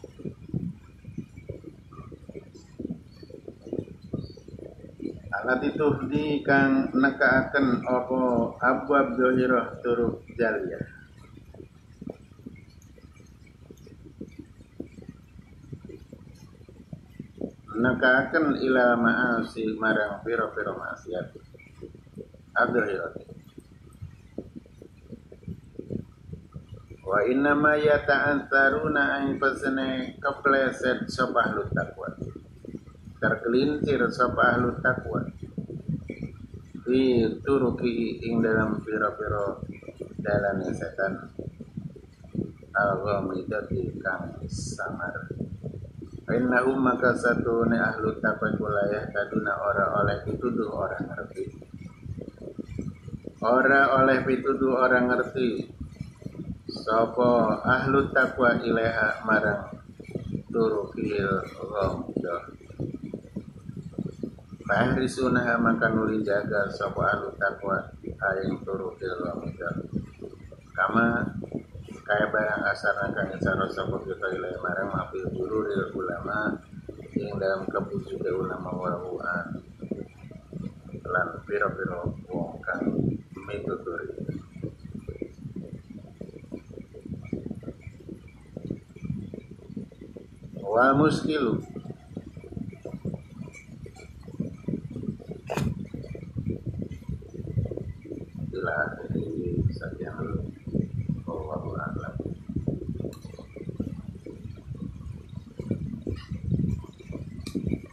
alat itu di kang nekaaken apa abwab zahirah turuk jaliyah nekaaken ila ma'asi marang pira-pira maksiat adhirati wa inna ma yata'antaruna ay pasane kepleset sapa ahlu takwa tergelincir sapa ahlu takwa di turuki ing dalam pira-pira dalane setan al-ghamidati kang samar. Innahum maka satune ahlu takwa kulayah kaduna ora oleh pituduh orang ngerti. Ora oleh pituduh orang ngerti. Sapa ahlu takwa ilaha marang turukil ghamdah. Bahri sunah maka nuli jaga sapa ahlu takwa aing turukil ghamdah. Kama kaya barang asar kang cara sapa kita ilai marang mafi bururil ulama ing dalam kepujuke ulama waruan lan pira-pira wong kang mituturi wa muskilu ila akhiri saja wallahu a'lam.